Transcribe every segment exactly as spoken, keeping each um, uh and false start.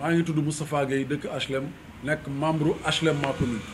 maa ngi tudd Moustapha Gueye dëkk H L M nekk membre H L M ma commune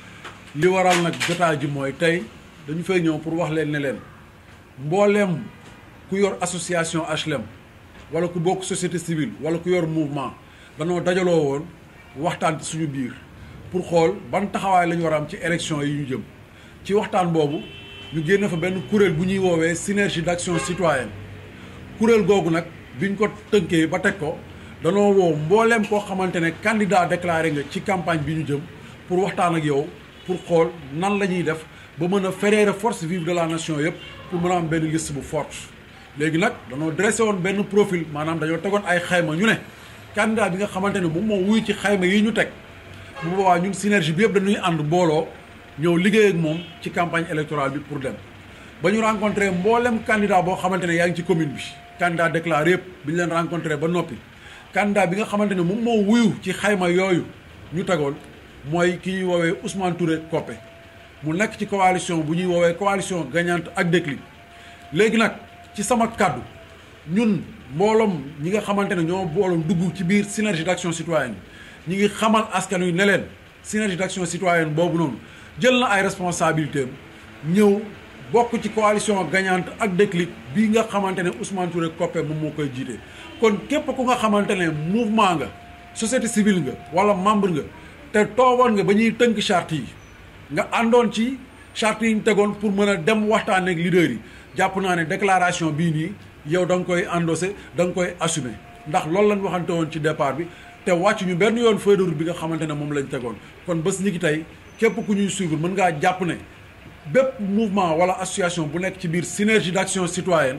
li waral nag jotaay ji mooy tey dañu fay ñëw pour wax leen ne leen mbooleem ku yor association H L M wala ku bokk société civile wala ku yor mouvement danoo dajaloo woon waxtaan ci suñu biir pour xool ban taxawaay la ñu war a am ci élection yi ñu jëm ci waxtaan boobu ñu génne fa benn kuréel bu ñuy woowee synergie d'action citoyenne kuréel googu nag biñ ko tënkee ba teg ko danoo woo mbooleem koo xamante ne candidat déclaré nga ci campagne bi ñu jëm pour waxtaan ak yow pour xool nan la ñuy def ba mën a fédérer force vive de la nation yëpp pour mën a am benn liste bu forte léegi nag danoo dressé woon benn profil maanaam dañoo tegoon ay xayma ñu ne candidat bi nga xamante ne moom moo wuy ci xayma yi ñu teg bu boobaa ñun synergie bi yëpp dañuy ànd booloo ñëw liggéey ak moom ci campagne électorale bi pour dem ba ñu rencontré mboolem candidat boo xamante ne yaa ngi ci commune bi candidat déclaré yëpp bi ñu leen rencontré ba noppi candidat bi nga xamante ne moom moo wuyu ci xayma yooyu ñu tegoon mooy ki ñuy woowee Ousmane Touré Koppé mu nekk ci coalition bu ñuy woowee coalition gagnante ak déclic léegi nag ci sama kàddu ñun mbooloom ñi nga xamante ne ñoo booloom dugg ci biir synergie d'action citoyenne ñi ngi xamal askan wi ne leen synergie d'action citoyenne boobu noonu jël na ay responsabilités ñëw bokk ci coalition gagnante ak déclic bii nga xamante ne Ousmane Touré Koppé moom moo koy jiite. kon képp ku nga xamante ne mouvement nga société civile nga wala membre nga te toogoon nga ba ñuy tënk charte yi nga àndoon ci charte yi ñu tegoon pour mën a dem waxtaan ak leader yi jàpp naa ne déclaration bii nii yow da nga koy endossé da nga koy assumé ndax loolu lañ waxante woon ci départ bi te wàcc ñu benn yoon feuille de route bi nga xamante ne moom lañ tegoon kon bés ñi ki tey képp ku ñuy suivre mën ngaa jàpp ne bépp mouvement wala association bu nekk ci biir synergie d'action citoyenne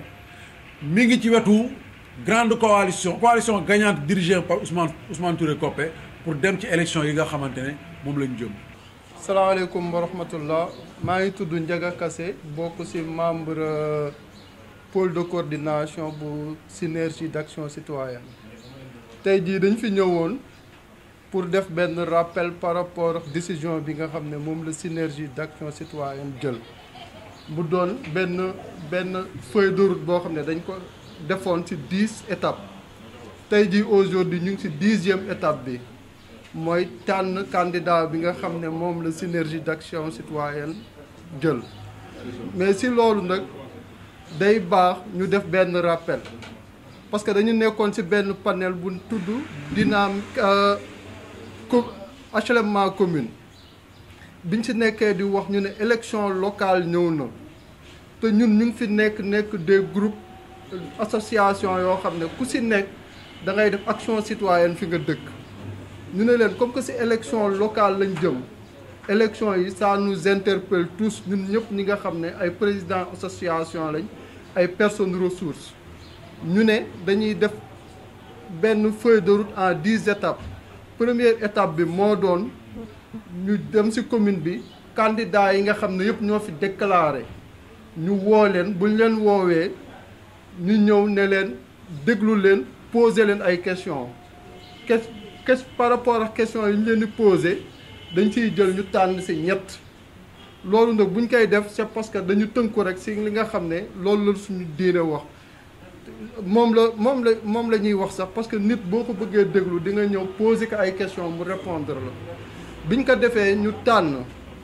mi ngi ci wetu grande coalition coalition gagnante dirigée par Ousmane Ousmane Touré Koppé pour dem ci élection yi nga xamante ne moom lañ jëm. salaamaaleykum wa rahmatullah maa ngi tudd Ndiaga Kassé bokk ci membre pôle de coordination bu synergie d'action citoyenne tey jii dañ fi ñëwoon pour def benn rappel par rapport ak décision bi nga xam ne moom la synergie d'action citoyenne jël mu doon benn benn feuille de route boo xam ne dañ ko defoon ci dix étapes tey jii aujourd'hui ñu ngi ci dixième étape bi mooy tànn candidat bi nga xam ne moom la synergie d'action citoyenne jël mais ci loolu nag day baax ñu def benn rappel parce que dañu nekkoon ci benn panel bu tudd dynamique H L M ma commune biñ ci nekkee di wax ñu ne élection locale ñëw na te ñun ñu ngi fi nekk nekk des groupes association yoo xam ne ku ci nekk da ngay def action citoyenne fi nga dëkk ñu ne leen comme que ci élection locale lañ jëm élection yi ça nous interpelle tous ñun ñëpp ñi nga xam ne ay président association lañ ay personnes ressources ñu ne dañuy def benn feuille de route en dix étapes première étape bi moo doon ñu dem ci commune bi candidats yi nga xam ne yëpp ñoo fi déclaré ñu woo leen buñ leen woowee ñu ñëw ne leen déglu leen poser leen ay questions que par rapport ak questions yi ñu leen di poser dañ ciy jël ñu tànn ci ñett loolu nag buñ koy def c'est parce que dañu tënku rek ci li nga xam ne loolu la suñu diine wax moom la moom la moom la ñuy wax sax parce que nit boo ko bëggee déglu di nga ñëw poser ko ay questions mu répondre la biñ ko defee ñu tànn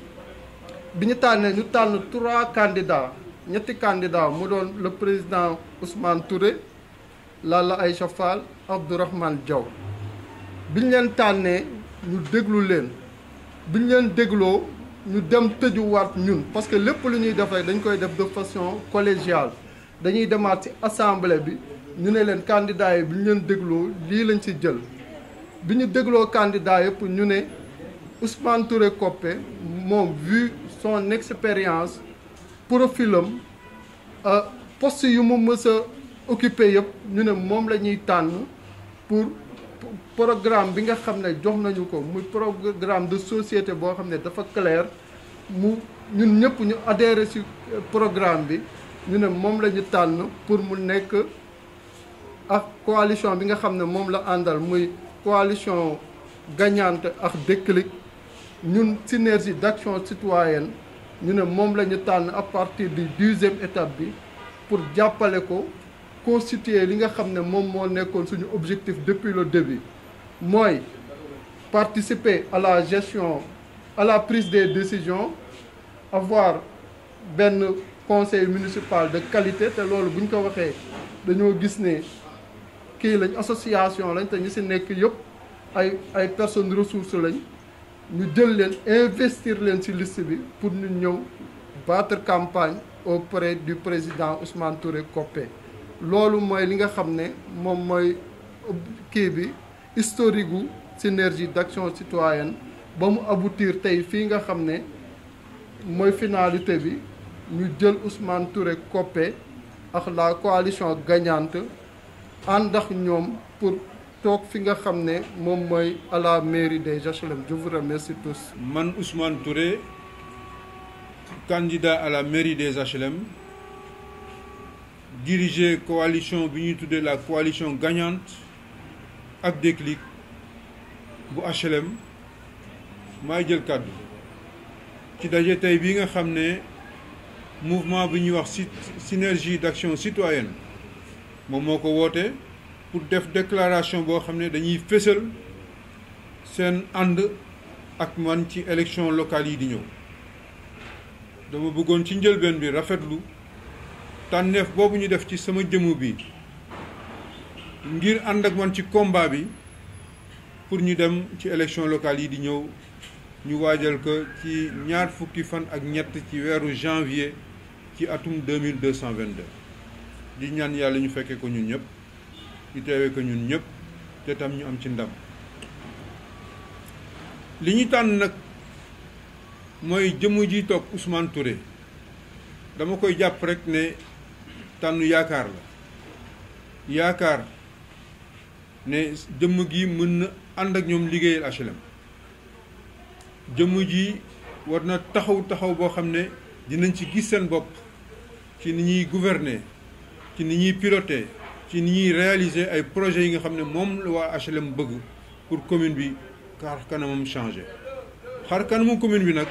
bi ñu tànnee ñu tànn trois candidats ñetti candidats mu doon le président Ousmane Touré Lalla Aïcha Fall Abdourahmane Diaw biñ leen tànnee ñu déglu leen biñ leen dégloo ñu dem tëjuwaat ñun parce que lépp lu ñuy def rek dañ koy def de façon collégiale dañuy demaat ci assemblée bi ñu ne leen candidats yi bi ñu leen dégloo lii lañ ci jël bi ñu dégloo candidats yëpp ñu ne Ousmane Touré Koppé moom vu son expérience profilam poste yu mu mës a occupé yëpp ñu ne moom la ñuy tànn pour programme bi nga xam ne jox nañu ko muy programme de société boo xam ne dafa clair mu ñun ñëpp ñu adhéré ci programme bi ñu ne moom la ñu tànn pour mu nekk ak coalition bi nga xam ne moom la àndal muy coalition gagnante ak déclic ñun synergie d'action citoyenne ñu ne moom la ñu tànn à partir du dixième étape bi pour jàppale ko constituer li nga xam ne moom moo nekkoon suñu objectif depuis le début mooy participer à la gestion à la prise des décisions avoir benn conseil municipal de qualité te loolu bu ñu ko waxee dañoo gis ne kii lañ association lañ te ñu si nekk yëpp ay ay personnes ressources lañ ñu jël leen investir leen ci liste bi pour ñu ñëw battre campagne auprès du président Ousmane Touré Coppé loolu mooy li nga xam ne moom mooy kii bi historique gu synergie d'action citoyenne ba mu aboutir tey fii nga xam ne mooy finalité bi ñu jël Ousmane Touré Coppé ak la coalition gagnante ànd ak ñoom pour toog fi nga xam ne moom mooy à la mairie des H L M. Je vous remercie tous. Man Ousmane Touré, candidat à la mairie des H L M, diriger coalition bi ñuy tuddee la coalition gagnante ak Déclic bu H L M maay jël kàddu ci daje tey bi nga xam ne mouvement bi ñuy wax synergie d'action citoyenne moom moo ko woote pour def déclaration boo xam ne dañuy fésal seen ànd ak man ci élection locale yi di ñëw dama bëggoon ci njëlbeen bi rafetlu tànneef boobu ñu def ci sama jëmu bi ngir ànd ak man ci combat bi pour ñu dem ci élection locale yi di ñëw ñu waajal ko ci ñaar fukki fan ak ñett ci weeru janvier ci atum deux mille deux cent vingt-deux di ñaan yàlla ñu fekkee ko ñun ñëpp ñu teewee ko ñun ñëpp te tam ñu am ci ndam li ñu tànn nag mooy jëmm ji toog Ousmane Touré dama koy jàpp rek ne tànn yaakaar la yaakaar ne jëmm gi mën na ànd ak ñoom liggéeyal H L M jëmm ji war na taxaw taxaw boo xam ne dinañ ci gis seen bopp ci ni ñuy gouverner ci ni ñuy piloter ci ni ñuy réaliser ay projets yi nga xam ne moom la waa H L M bëgg pour commune bi xar kanamam changer xar kanamu commune bi nag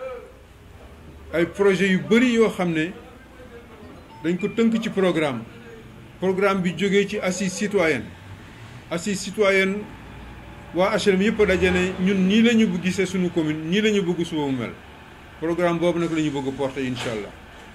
ay projets yu bëri yoo xam ne dañ ko tënk ci programme programme bi jógee ci assise citoyenne assise citoyenne waa H L M yëpp a daje ne ñun nii la ñu gisee suñu commune nii la ñu bëgg suba mu mel programme boobu nag la ñu bëgg porter incha allah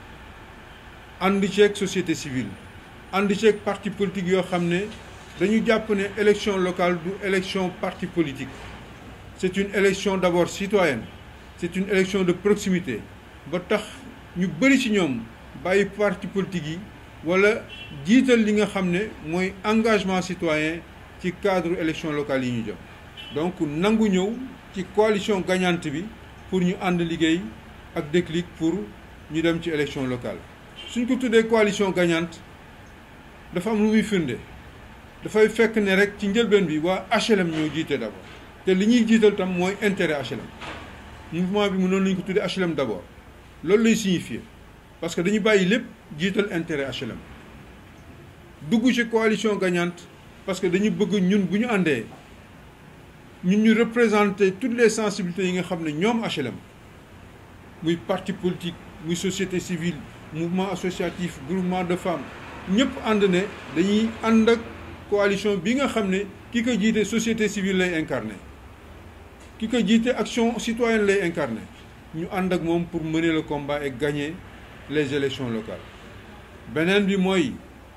ànd ceeg société civile ànd ceeg parti politique yoo xam ne dañu jàpp ne élection locale du élection parti politique c'est une élection d'abord citoyenne c'est une élection de proximité ba tax ñu bëri ci ñoom bàyyi parti politique yi wala jiital li nga xam ne mooy engagement citoyen ci cadre élection locale yi ñu jëm donc nangu ñëw ci coalition gagnante bi pour ñu ànd liggéey ak Déclic pour ñu dem ci élection locale suñ ko tuddee coalition gagnante dafa am lu muy firnde dafay fekk ne rek ci njëlbeen bi waa H L M ñoo jiite d'abord te li ñuy jiital tam mooy intérêt H L M mouvement bi mënoon nañu ko tuddee H L M d'abord loolu lay signifier parce que dañu bàyyi lépp jiital intérêt H L M dugg ci coalition gagnante parce que dañu bëgg ñun bu ñu àndee ñun ñu représenter toutes les sensibilités yi nga xam ne ñoom H L M muy parti politique muy société civile mouvement associatif groupement de femmes ñëpp ànd ne dañuy ànd ak coalition bi nga xam ne ki ko jiite société civile lay incarné ki ko jiite action citoyenne lay incarné ñu ànd ak moom pour mener le combat et gagner les élections locales beneen bi mooy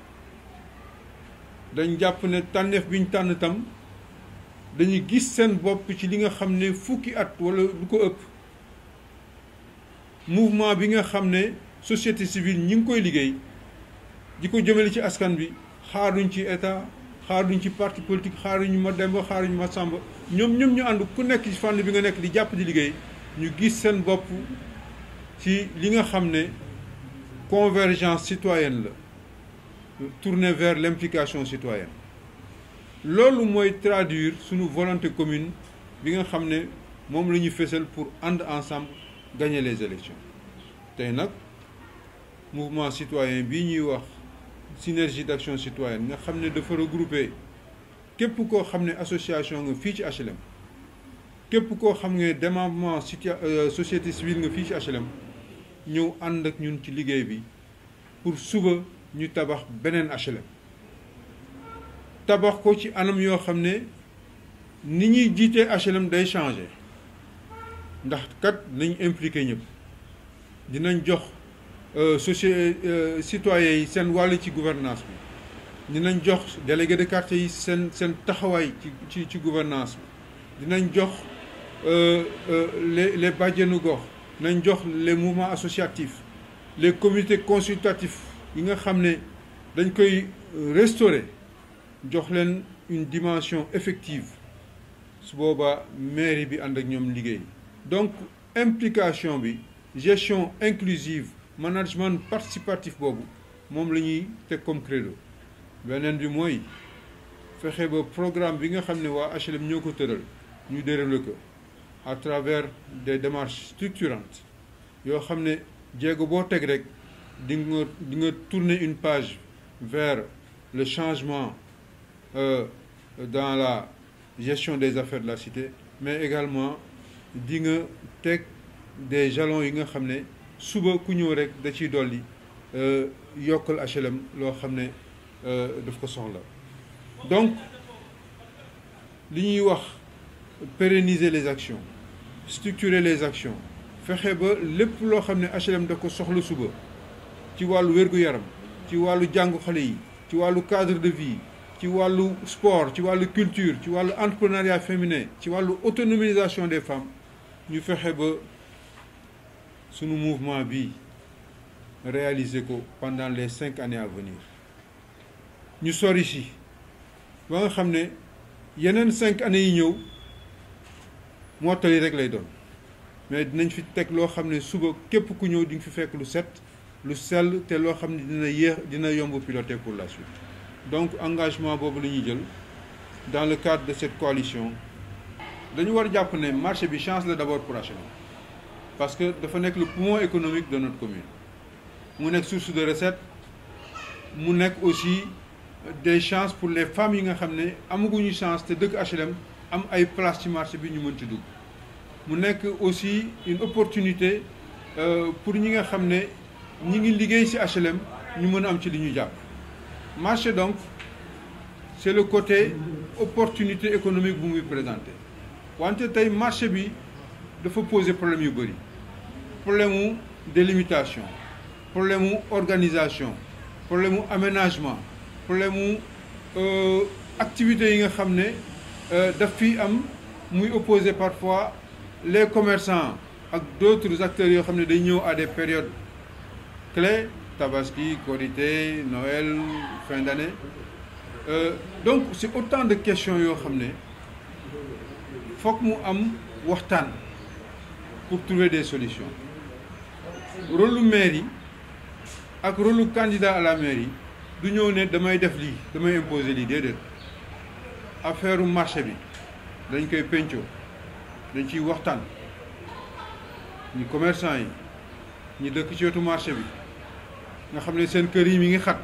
dañ jàpp ne tànneef bi ñu tànn tam dañuy gis seen bopp ci li nga xam ne fukki at wala lu ko ëpp mouvement bi nga xam ne société civile ñi ngi koy liggéey di ko jëmale ci askan bi xaaruñ ci état xaaruñ ci parti politique xaaruñ ma Demba xaaruñ ma Samba ñoom ñoom ñu ànd ku nekk ci fànn bi nga nekk di jàpp di liggéey ñu gis seen bopp ci li nga xam ne convergence citoyenne la tourner vers l'implication citoyenne loolu mooy traduire suñu volonté commune bi nga xam ne moom la ñu fësal pour ànd ensemble gagner les élections tey nag mouvement citoyen bii ñuy wax synergie d'action citoyenne nga xam ne dafa regrouper képp koo xam ne association nga fii ci H L M képp koo xam ne démembrement société civile nga fii ci H L M ñëw ànd ak ñun ci liggéey bi pour suba ñu tabax beneen H L M tabax ko ci anam yoo xam ne ni ñuy jiitee H L M day changer ndax kat nañ impliqué ñëpp dinañ jox société citoyens yi seen wàll ci gouvernance bi dinañ jox délégué de quartier yi seen seen taxawaay ci ci ci gouvernance bi dinañ jox les les bàjjenu gox nañ jox les mouvements associatifs les comités consultatifs yi nga xam ne dañ koy restaurer jox leen une dimension effective su boobaa mairie bi ànd ak ñoom liggéey donc implication bi gestion inclusive management participatif boobu moom la ñuy teg comme credo beneen bi mooy fexe ba programme bi nga xam ne waa H L M ñoo ko tëral ñu déroulé ko à travers des démarches structurantes yoo xam ne jéego boo teg rek di nga di nga tourner une page vers le changement euh, dans la gestion des affaires de la cité mais également di nga teg des jalons yi nga xam ne suba ku ñëw rek da ciy dolli yokkal H L M loo xam ne daf ko soxla donc li ñuy wax pérenniser les actions structurer les actions fexe ba lépp loo xam ne H L M da ko soxla suba ci wàllu wér-gu-yaram ci wàllu jàngu xale yi ci wàllu cadre de vie ci wàllu sport ci wàllu culture ci wàllu entrepreneuriat féminin ci wàllu autonomisation des femmes ñu fexe ba sunu mouvement bi réaliser ko pendant les cinq années à venir ñu sori si ba nga xam ne yeneen cinq années yi ñëw mottali rek lay doon mais dinañ fi teg loo xam ne suba képp ku ñëw di nga fi fekk lu set lu sell te loo xam ne dina yéex dina yomb piloter pour la suite donc engagement boobu la ñuy jël dans le cadre de cette coalition dañu war a jàpp ne marché bi chance la d'abord pour H L M parce que dafa nekk le poumon économique de notre commune mu nekk source de recette mu nekk aussi des chances pour les femmes yi nga xam ne amaguñu chance te dëkk H L M am ay place ci marché bi ñu mën ci dugg mu nekk aussi une opportunité pour ñi nga xam ne ñi ngi liggéey ci H L M ñu mën a am ci li ñu jàpp marché donc c'est le côté opportunité économique bu muy présenté wante tey marché bi dafa poser problème yu bëri problème mu délimitation problème mu organisation problème mu aménagement problème mu activités yi nga xam ne daf fi am muy opposer parfois les commerçants ak d'autres acteurs yoo xam ne day ñëw à des périodes clés Tabaski, Korité, Noël, fin d'année euh, donc c'est autant de questions yoo xam ne foog mu am waxtaan pour trouver des solutions rôle lu maire yi ak rôle lu candidat à la mairie du ñëw ne damay def lii damay imposer lii déedéet affaire u marché bi dañ koy pencoo dañ ciy waxtaan ñi commerçant yi ñi dëkk ci wetu marché bi nga xam ne seen kër yi mi ngi xat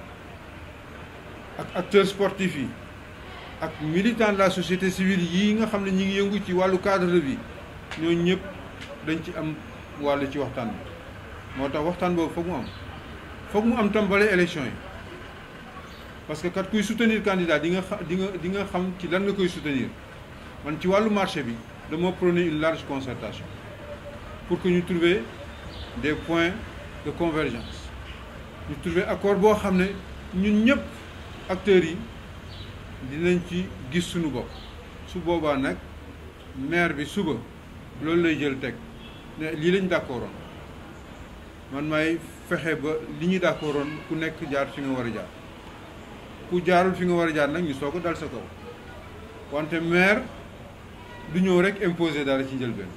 ak acteurs sportifs yi ak militants de la société civile yi nga xam ne ñi ngi yëngu ci wàllu cadre de vie ñooñu ñëpp dañ ci am wàll ci waxtaan bi moo tax waxtaan boobu foog mu am foog mu am tàmbale élection yi parce que kat kuy soutenir candidat di nga xa di nga di nga xam ci lan nga koy soutenir man ci wàllu marché bi dama prôner une large concertation pour que ñu trouver des points de convergence ñu trouver accord boo xam ne ñun ñëpp acteurs yi dinañ ci gis suñu bopp su boobaa nag maire bi suba loolu lay jël teg ne lii lañ d'accordoon man may fexe ba li ñu d'accordoon ku nekk jaar fi nga war a jaar ku jaarul fi nga war a jaar nag ñu soog a dal sa kaw wante maire du ñëw rek imposer dara ci njëlbeen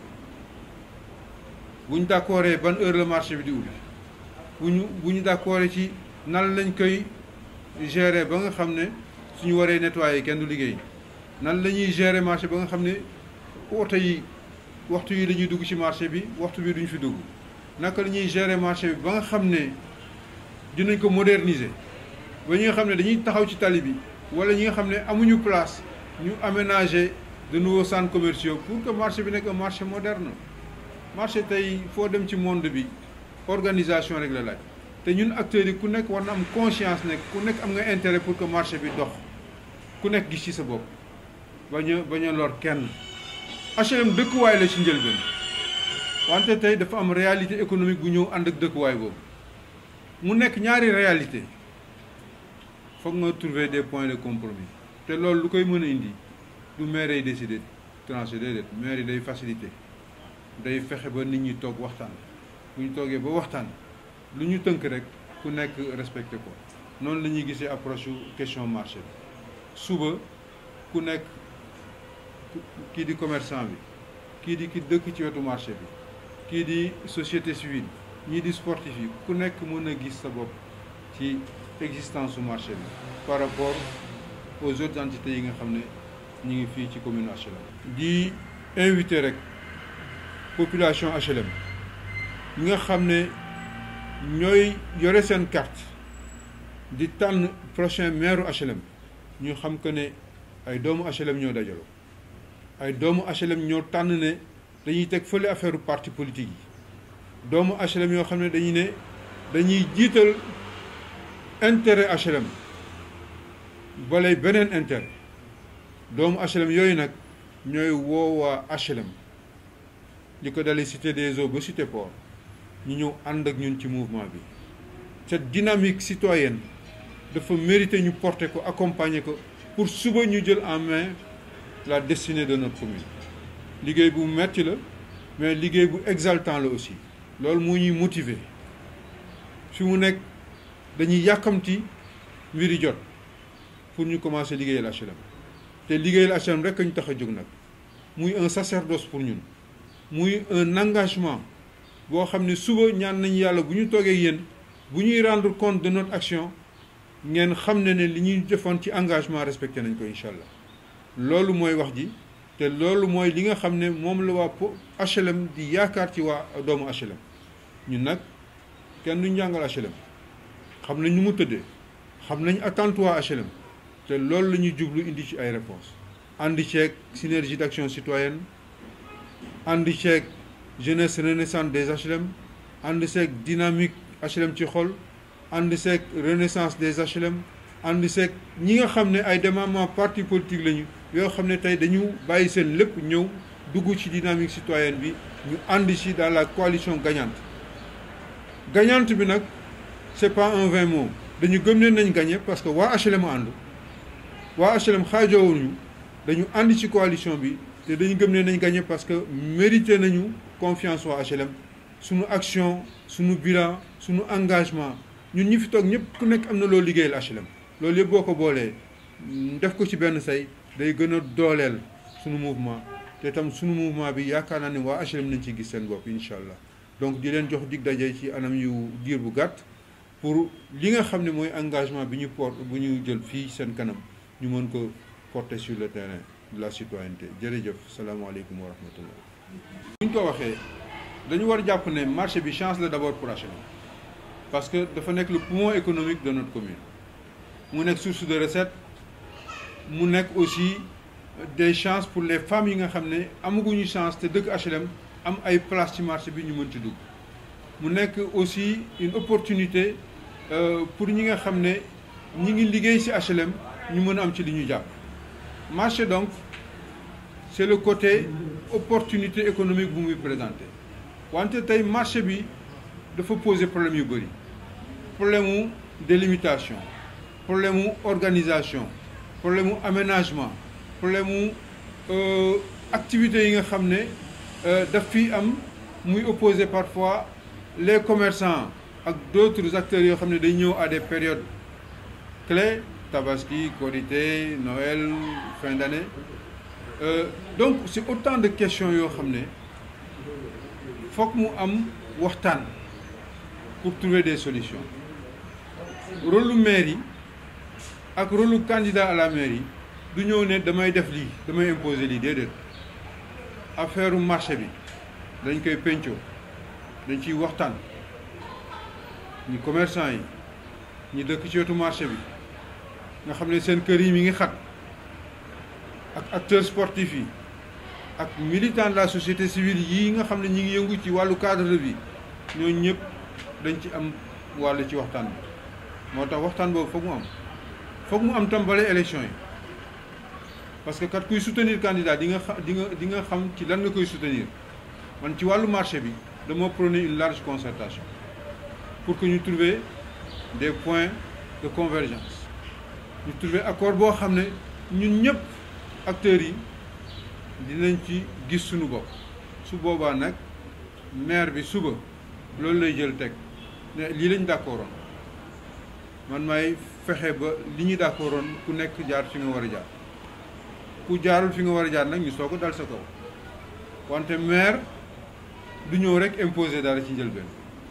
bu ñu d'accordee ban heure la marché bi di ubbi bu ñu bu ñu d'accordee ci nan lañ koy gérer ba nga xam ne suñu waree nettoyer kenn du liggéey nan la ñuy gérer marché ba nga xam ne oto yi waxtu yi dañuy dugg ci marché bi waxtu bi duñ fi dugg naka la ñuy gérer marché bi ba nga xam ne dinañ ko moderniser ba ñi nga xam ne dañuy taxaw ci tali bi wala ñi nga xam ne amuñu place ñu aménager de nouveaux centres commerciaux pour que marché bi nekk un marché moderne marché tey foo dem ci monde bi organisation rek la laaj te ñun acteurs yi ku nekk war na am conscience nekk ku nekk am nga intérêt pour que marché bi dox ku nekk gis ci sa bopp bañ a bañ a lor kenn. H L M dëkkuwaay la ci njëlbeen wante tey dafa am réalité économique bu ñëw ànd ak dëkkuwaay boobu mu nekk ñaari réalité foog nga trouver des points de compromis te loolu lu koy mën a indi du maire yi décider tranché déedéet maire yi day facilité day fexe ba nit ñi toog waxtaan bu ñu toogee ba waxtaan lu ñu tënk rek ku nekk respecté ko noonu la ñuy gisee approche question marché bi suba ku nekk kii di commerçant bi kii di ki dëkk ci wetu marché bi kii di société civile ñii di sportif yi ku nekk mën a gis sa bopp ci existence su marché bi par rapport aux autres entités yi nga xam ne ñu ngi fii ci commune H L M. di invité rek population H L M ñi nga xam ne ñooy yore seen carte di tànn prochain maire H L M ñu xam que ne ay doomu H L M ñoo dajaloo ay doomu H L M ñoo tànn ne dañuy teg fële affaire parti politique yi doomu H L M yoo xam ne dañuy ne dañuy jiital intérêt H L M balay beneen intérêt doomu H L M yooyu nag ñooy woowaa H L M li ko dalee cité des eaux ba cité port ñu ñëw ànd ak ñun ci mouvement bi cette dynamique citoyenne dafa mérité ñu porter ko accompagner ko pour suba ñu jël en main la destinée de notre commune liggéey bu metti la mais liggéey bu exaltant la aussi loolu moo ñuy motiver fi mu nekk dañuy yàkkamti mbiri jot pour ñu commencer liggéeyal H L M te liggéeyal H L M rek ñu tax a jóg nag muy un sacerdoce pour ñun muy un engagement boo xam ne suba ñaan nañu yàlla bu ñu toogee yéen bu ñuy rendre compte de notre action ngeen xam ne ne li ñuy defoon ci engagement respecté nañ ko incha allah loolu mooy wax ji te loolu mooy li nga xam ne moom la waa H L M di yaakaar ci waa doomu H L M ñun nag kenn duñ jàngal H L M xam nañ ñu mu tëddee xam nañ attente waa H L M te loolu la ñuy jublu indi ci ay réponses andi ceeg synergie d'action citoyenne andi ceeg jeunesse renaissante des H L M andi ceeg dynamique H L M ci xol andi ceeg renaissance des H L M andi ceeg ñi nga xam ne ay démembrement parti politique lañu yoo xam ne tey dañu bàyyi seen lépp ñëw dugg ci dynamique citoyenne bi ñu andi ci dans la coalition gagnante gagnante bi nag c'est pas un vain mot dañu gëm ne nañ gagné parce que waa H L M ànd waa H L M xaajoowuñu dañu ànd ci coalition bi te dañu gëm ne nañ gagné parce que mérité nañu confiance waa H L M suñu action suñu bilan suñu engagement ñun ñi fi toog ñëpp ku nekk am na loo liggéeyal H L M loolu yëpp boo ko boolee def ko ci benn say day gën a dooleel suñu mouvement te tam suñu mouvement bi yaakaar naa ne waa H L M nañ ci gis seen bopp incha allah donc di leen jox dig daje ci anam yu diir bu gàtt pour li nga xam ne mooy engagement bi ñu port bu ñu jël fii seen kanam ñu mën ko porter sur le terrain de la citoyenneté jërëjëf salaamaaleykum wa rahmatullah. bu ñu ko waxee dañu war a jàpp ne marché bi chance la d'abord pour H L M parce que dafa nekk le poumon économique de notre commune mu nekk source de recette mu nekk aussi des chances pour les femmes yi nga xam ne amaguñu chance te dëkk H L M am ay place ci marché bi ñu mën ci dugg mu nekk aussi une opportunité pour ñi nga xam ne ñi ngi liggéey ci H L M ñu mën a am ci li ñu jàpp marché donc c'est le côté opportunité économique bu muy présenté wante tey marché bi dafa poser problème yu bëri problème mu délimitation problème mu organisation problème mu aménagement problème mu activités yi nga xam ne daf fi am muy opposer parfois les commerçants ak d'autres acteurs yoo xam ne day ñëw à des périodes clés Tabaski, Korité, Noël, fin d'année euh, donc c'est autant de questions yoo xam ne foog mu am waxtaan pour trouver des solutions rôle lu maire yi ak rôle lu candidat à la mairie du ñëw ne damay def lii damay imposer lii déedéet affaire marché bi dañ koy pencoo dañ ciy waxtaan ñi commerçant yi ñi dëkk ci wetu marché bi nga xam ne seen kër yi mi ngi xat ak acteurs sportifs yi ak militants de la société civile yi nga xam ne ñi ngi yëngu ci wàllu cadre de vie ñooñu ñëpp dañ ci am wàll ci waxtaan bi moo tax waxtaan boobu foog mu am foog mu am tàmbale élection yi parce que kat kuy soutenir candidat di nga xa di nga di nga xam ci lan nga koy soutenir man ci wàllu marché bi dama prôner une large concertation pour que ñu trouver des points de convergence ñu trouver accord boo xam ne ñun ñëpp acteurs yi dinañ ci gis suñu bopp su boobaa nag maire bi suba loolu lay jël teg ne lii lañ d'accordoon man may fexe ba li ñu d'accordoon ku nekk jaar fi nga war a jaar ku jaarul fi nga war a jaar nag ñu soog a dal sa kaw wante maire du ñëw rek imposer dara ci njëlbeen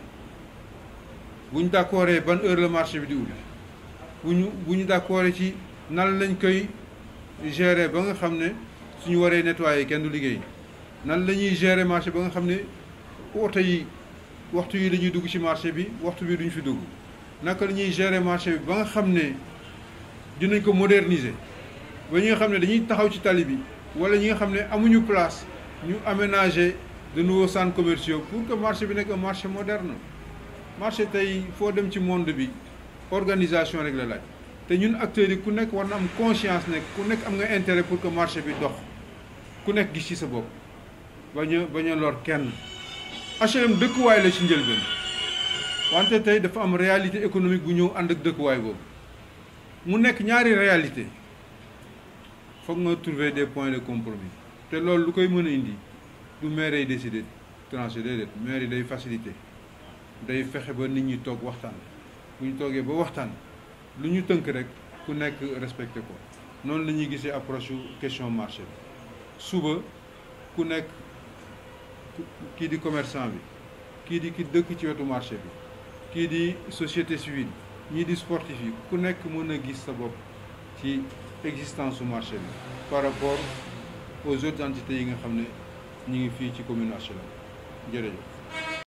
bu ñu d'accordee ban heure la marché bi di ubbi bu ñu bu ñu d'accordee ci nan lañ koy gérer ba nga xam ne suñu waree nettoyer kenn du liggéey nan la ñuy gérer marché ba nga xam ne oto yi waxtu yi dañuy dugg ci marché bi waxtu bi duñ fi dugg naka la ñuy gérer marché bi ba nga xam ne dinañ ko moderniser ba ñi nga xam ne dañuy taxaw ci tali bi wala ñi nga xam ne amuñu place ñu aménager de nouveaux centres commerciaux pour que marché bi nekk un marché moderne marché tey foo dem ci monde bi organisation rek la laaj te ñun acteurs yi ku nekk war na am conscience ne ku nekk am nga intérêt pour que marché bi dox ku nekk gis ci sa bopp bañ a bañ a lor kenn H L M dëkkuwaay la ci njëlbeen wante tey dafa am réalité économique bu ñëw ànd ak dëkkuwaay boobu mu nekk ñaari réalité foog nga trouver des points de compromis te loolu lu koy mën a indi du maire yi décider tranché déedéet maire yi day faciliter day fexe ba nit ñi toog waxtaan bu ñu toogee ba waxtaan lu ñu tënk rek ku nekk respecté ko noonu la ñuy gisee approche question marché bi suba ku nekk kii di commerçant bi kii di ki dëkk ci wetu marché bi kii di société civile ñii di sportif yi ku nekk mën a gis sa bopp ci existence su marché bi par rapport aux autres entités yi nga xam ne ñu ngi fii ci commune H L M jërëjëf